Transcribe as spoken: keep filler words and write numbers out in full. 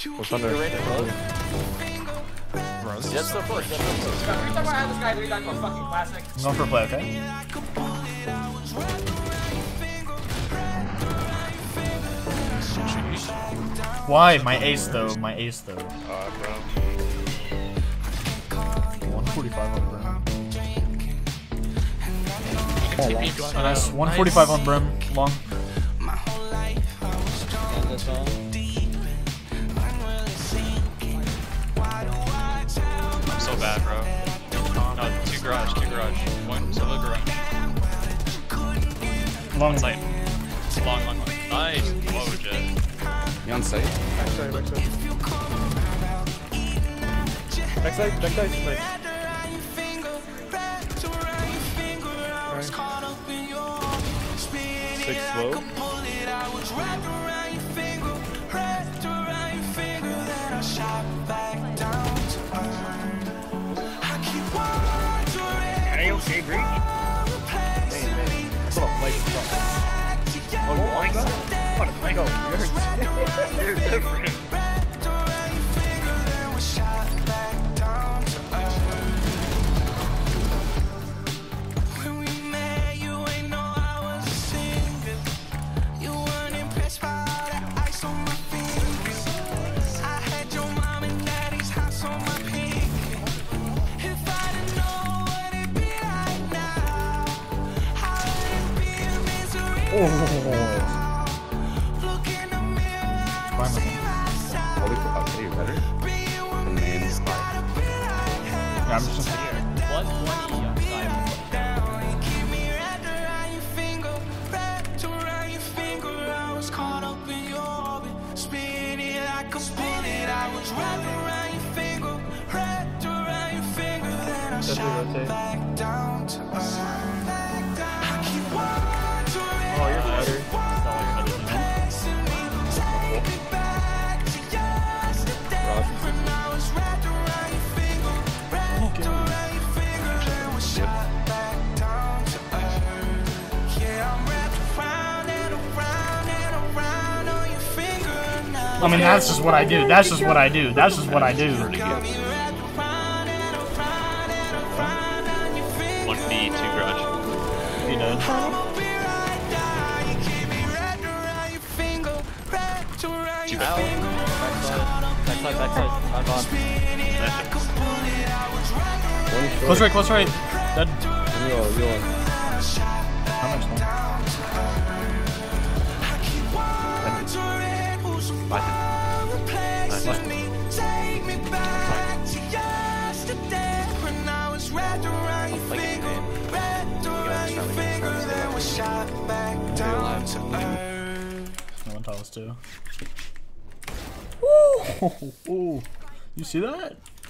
What's under? Rose. Yes, so close. Yes, so close. Every time I have this guy, we talk about fucking classic. I'm going for a play, okay? Why? My ace though, my ace though. Uh, bro. one forty-five on Brim. Oh, Oh, nice. one forty-five on Brim. Long. I'm so bad, bro. No, two garage, two garage. One solo garage. Long Site. Long, long, long. Nice. Whoa, Jet. You on site? Backside, backside. Backside, backside. Nice. Six slow. Are you okay, Greek? Come on, like, come on. Oh, you like that? What a Lego. You're, you're different. Oh. Fine with him. Holy fuck, okay, you're better? The man's life. Yeah, I'm just here. one twenty on side. Definitely rotate. Oh, you're better. I mean, that's just what I do. That's just what I do. That's just what I do. One B, two garage. You know. Two Out. Backside, backside, backside. I'm on. One short. Close right, close right. Dead. Yo, yo. How much long? No one tells us to. Ooh, ooh, you see that?